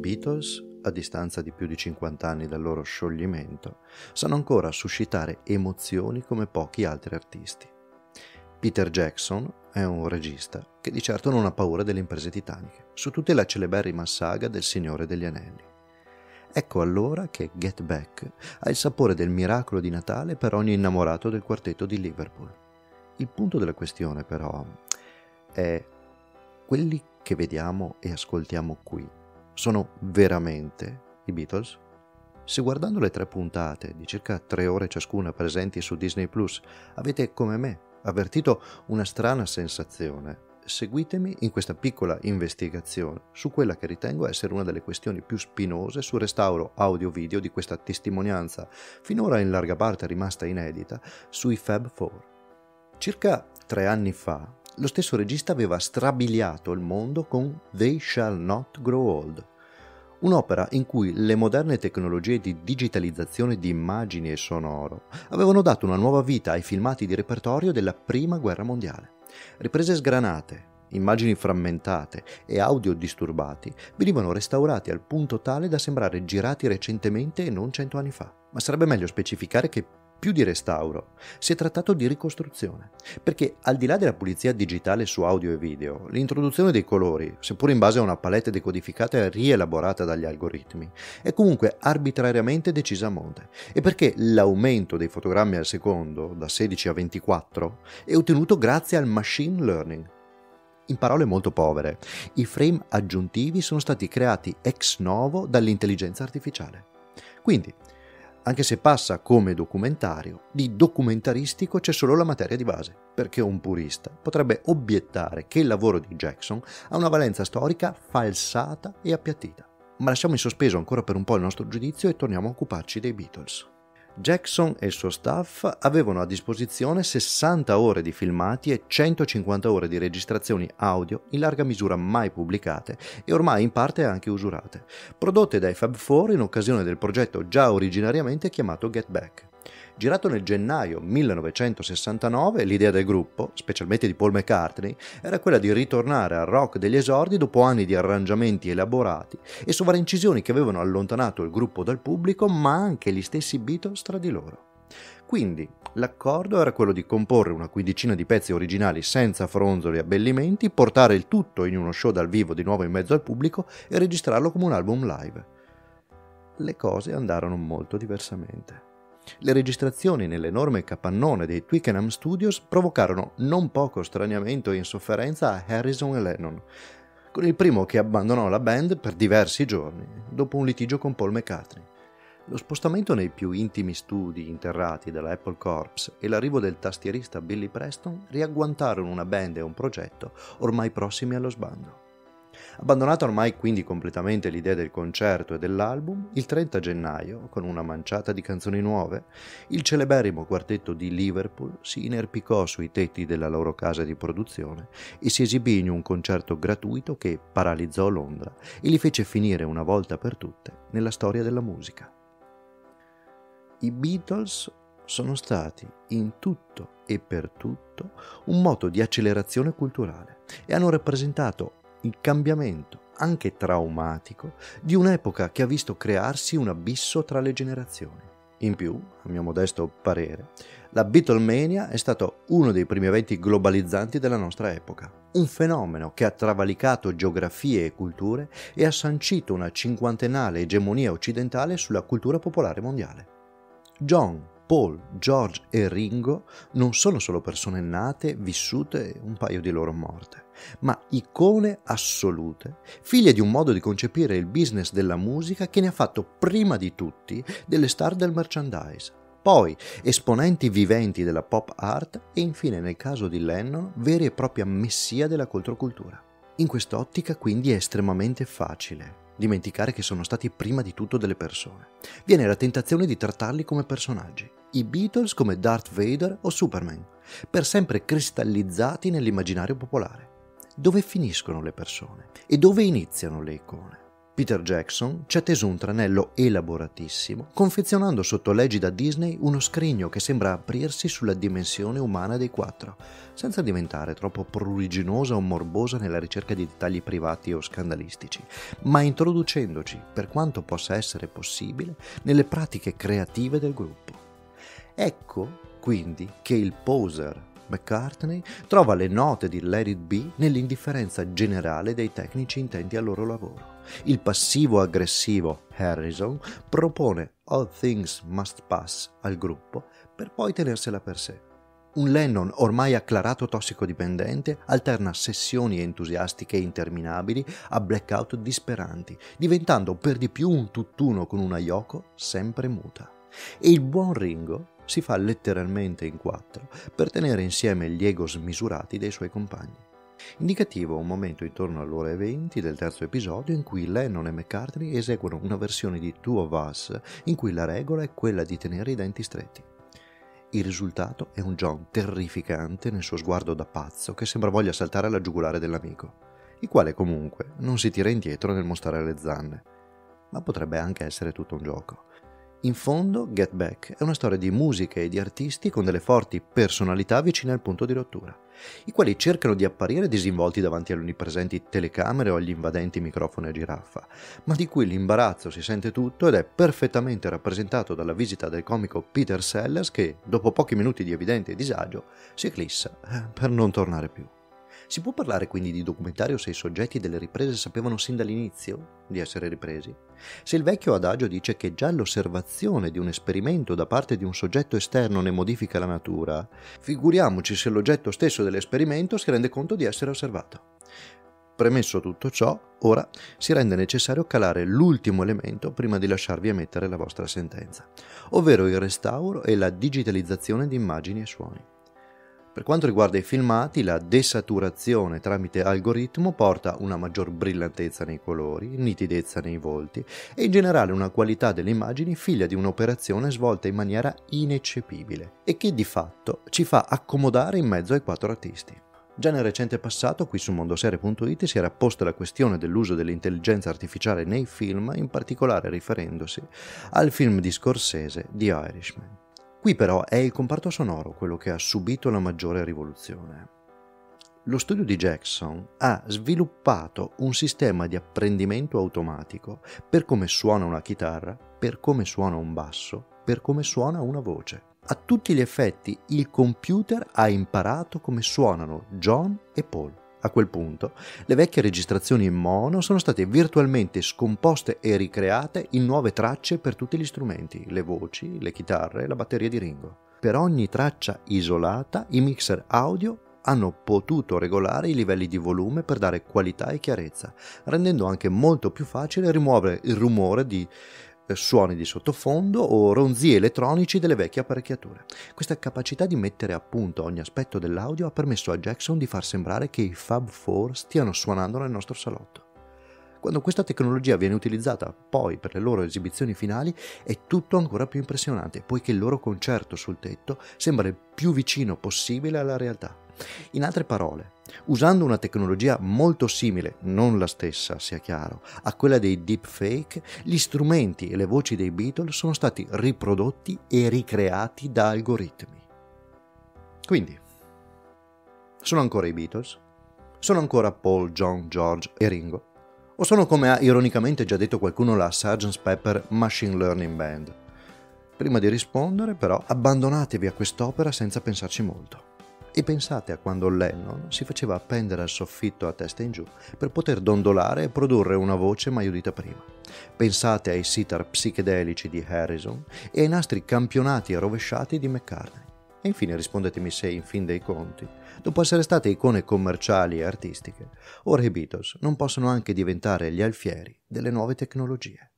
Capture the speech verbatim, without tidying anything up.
Beatles, a distanza di più di cinquanta anni dal loro scioglimento, sanno ancora suscitare emozioni come pochi altri artisti. Peter Jackson è un regista che di certo non ha paura delle imprese titaniche, su tutta la celeberrima saga del Signore degli Anelli. Ecco allora che Get Back ha il sapore del miracolo di Natale per ogni innamorato del quartetto di Liverpool. Il punto della questione, però, è quelli che vediamo e ascoltiamo qui sono veramente i Beatles? Se guardando le tre puntate di circa tre ore ciascuna presenti su Disney Plus avete, come me, avvertito una strana sensazione, seguitemi in questa piccola investigazione su quella che ritengo essere una delle questioni più spinose sul restauro audio-video di questa testimonianza, finora in larga parte rimasta inedita, sui Fab Four. Circa tre anni fa, lo stesso regista aveva strabiliato il mondo con They Shall Not Grow Old, un'opera in cui le moderne tecnologie di digitalizzazione di immagini e sonoro avevano dato una nuova vita ai filmati di repertorio della Prima Guerra Mondiale. Riprese sgranate, immagini frammentate e audio disturbati venivano restaurati al punto tale da sembrare girati recentemente e non cento anni fa. Ma sarebbe meglio specificare che più di restauro si è trattato di ricostruzione, perché al di là della pulizia digitale su audio e video, l'introduzione dei colori, seppur in base a una palette decodificata e rielaborata dagli algoritmi, è comunque arbitrariamente decisa a monte, e perché l'aumento dei fotogrammi al secondo, da sedici a ventiquattro, è ottenuto grazie al machine learning. In parole molto povere, i frame aggiuntivi sono stati creati ex novo dall'intelligenza artificiale. Quindi, anche se passa come documentario, di documentaristico c'è solo la materia di base, perché un purista potrebbe obiettare che il lavoro di Jackson ha una valenza storica falsata e appiattita. Ma lasciamo in sospeso ancora per un po' il nostro giudizio e torniamo a occuparci dei Beatles. Jackson e il suo staff avevano a disposizione sessanta ore di filmati e centocinquanta ore di registrazioni audio, in larga misura mai pubblicate e ormai in parte anche usurate, prodotte dai Fab Four in occasione del progetto già originariamente chiamato Get Back. Girato nel gennaio millenovecentosessantanove, l'idea del gruppo, specialmente di Paul McCartney, era quella di ritornare al rock degli esordi dopo anni di arrangiamenti elaborati e sovraincisioni che avevano allontanato il gruppo dal pubblico, ma anche gli stessi Beatles tra di loro. Quindi l'accordo era quello di comporre una quindicina di pezzi originali senza fronzoli e abbellimenti, portare il tutto in uno show dal vivo di nuovo in mezzo al pubblico e registrarlo come un album live. Le cose andarono molto diversamente. Le registrazioni nell'enorme capannone dei Twickenham Studios provocarono non poco straniamento e insofferenza a Harrison e Lennon, con il primo che abbandonò la band per diversi giorni, dopo un litigio con Paul McCartney. Lo spostamento nei più intimi studi interrati dalla Apple Corps e l'arrivo del tastierista Billy Preston riagguantarono una band e un progetto ormai prossimi allo sbando. Abbandonata ormai quindi completamente l'idea del concerto e dell'album, il trenta gennaio, con una manciata di canzoni nuove, il celeberrimo quartetto di Liverpool si inerpicò sui tetti della loro casa di produzione e si esibì in un concerto gratuito che paralizzò Londra e li fece finire una volta per tutte nella storia della musica. I Beatles sono stati in tutto e per tutto un moto di accelerazione culturale e hanno rappresentato il cambiamento, anche traumatico, di un'epoca che ha visto crearsi un abisso tra le generazioni. In più, a mio modesto parere, la Beatlemania è stato uno dei primi eventi globalizzanti della nostra epoca, un fenomeno che ha travalicato geografie e culture e ha sancito una cinquantennale egemonia occidentale sulla cultura popolare mondiale. John, Paul, George e Ringo non sono solo persone nate, vissute e un paio di loro morte, ma icone assolute, figlie di un modo di concepire il business della musica che ne ha fatto prima di tutti delle star del merchandise, poi esponenti viventi della pop art e infine, nel caso di Lennon, veri e propria messia della controcultura. In quest'ottica quindi è estremamente facile dimenticare che sono stati prima di tutto delle persone. Viene la tentazione di trattarli come personaggi, i Beatles come Darth Vader o Superman, per sempre cristallizzati nell'immaginario popolare. Dove finiscono le persone e dove iniziano le icone? Peter Jackson ci ha teso un tranello elaboratissimo, confezionando sotto l'egida Disney uno scrigno che sembra aprirsi sulla dimensione umana dei quattro, senza diventare troppo pruriginosa o morbosa nella ricerca di dettagli privati o scandalistici, ma introducendoci, per quanto possa essere possibile, nelle pratiche creative del gruppo. Ecco, quindi, che il poser McCartney trova le note di Let It Be nell'indifferenza generale dei tecnici intenti al loro lavoro. Il passivo-aggressivo Harrison propone All Things Must Pass al gruppo per poi tenersela per sé. Un Lennon ormai acclarato tossicodipendente alterna sessioni entusiastiche interminabili a blackout disperanti, diventando per di più un tutt'uno con una Yoko sempre muta. E il buon Ringo si fa letteralmente in quattro per tenere insieme gli ego smisurati dei suoi compagni. Indicativo un momento intorno all'ora e venti del terzo episodio in cui Lennon e McCartney eseguono una versione di Two of Us in cui la regola è quella di tenere i denti stretti. Il risultato è un John terrificante nel suo sguardo da pazzo che sembra voglia saltare alla giugulare dell'amico, il quale comunque non si tira indietro nel mostrare le zanne, ma potrebbe anche essere tutto un gioco. In fondo, Get Back è una storia di musica e di artisti con delle forti personalità vicine al punto di rottura, i quali cercano di apparire disinvolti davanti alle onnipresenti telecamere o agli invadenti microfoni a giraffa, ma di cui l'imbarazzo si sente tutto ed è perfettamente rappresentato dalla visita del comico Peter Sellers che, dopo pochi minuti di evidente disagio, si eclissa per non tornare più. Si può parlare quindi di documentario se i soggetti delle riprese sapevano sin dall'inizio di essere ripresi? Se il vecchio adagio dice che già l'osservazione di un esperimento da parte di un soggetto esterno ne modifica la natura, figuriamoci se l'oggetto stesso dell'esperimento si rende conto di essere osservato. Premesso tutto ciò, ora si rende necessario calare l'ultimo elemento prima di lasciarvi emettere la vostra sentenza, ovvero il restauro e la digitalizzazione di immagini e suoni. Per quanto riguarda i filmati, la desaturazione tramite algoritmo porta una maggior brillantezza nei colori, nitidezza nei volti e in generale una qualità delle immagini figlia di un'operazione svolta in maniera ineccepibile e che di fatto ci fa accomodare in mezzo ai quattro artisti. Già nel recente passato, qui su mondoserie punto it si era posta la questione dell'uso dell'intelligenza artificiale nei film, in particolare riferendosi al film di Scorsese The Irishman. Qui però è il comparto sonoro quello che ha subito la maggiore rivoluzione. Lo studio di Jackson ha sviluppato un sistema di apprendimento automatico per come suona una chitarra, per come suona un basso, per come suona una voce. A tutti gli effetti il computer ha imparato come suonano John e Paul. A quel punto, le vecchie registrazioni in mono sono state virtualmente scomposte e ricreate in nuove tracce per tutti gli strumenti, le voci, le chitarre, la batteria di Ringo. Per ogni traccia isolata, i mixer audio hanno potuto regolare i livelli di volume per dare qualità e chiarezza, rendendo anche molto più facile rimuovere il rumore di suoni di sottofondo o ronzii elettronici delle vecchie apparecchiature. Questa capacità di mettere a punto ogni aspetto dell'audio ha permesso a Jackson di far sembrare che i Fab Four stiano suonando nel nostro salotto. Quando questa tecnologia viene utilizzata poi per le loro esibizioni finali è tutto ancora più impressionante, poiché il loro concerto sul tetto sembra il più vicino possibile alla realtà. In altre parole, usando una tecnologia molto simile, non la stessa sia chiaro, a quella dei deepfake, gli strumenti e le voci dei Beatles sono stati riprodotti e ricreati da algoritmi. Quindi, sono ancora i Beatles? Sono ancora Paul, John, George e Ringo? O sono, come ha ironicamente già detto qualcuno, la sergeant Pepper Machine Learning Band? Prima di rispondere, però, abbandonatevi a quest'opera senza pensarci molto. E pensate a quando Lennon si faceva appendere al soffitto a testa in giù per poter dondolare e produrre una voce mai udita prima. Pensate ai sitar psichedelici di Harrison e ai nastri campionati e rovesciati di McCartney. E infine rispondetemi se, in fin dei conti, dopo essere state icone commerciali e artistiche, ora i Beatles non possono anche diventare gli alfieri delle nuove tecnologie.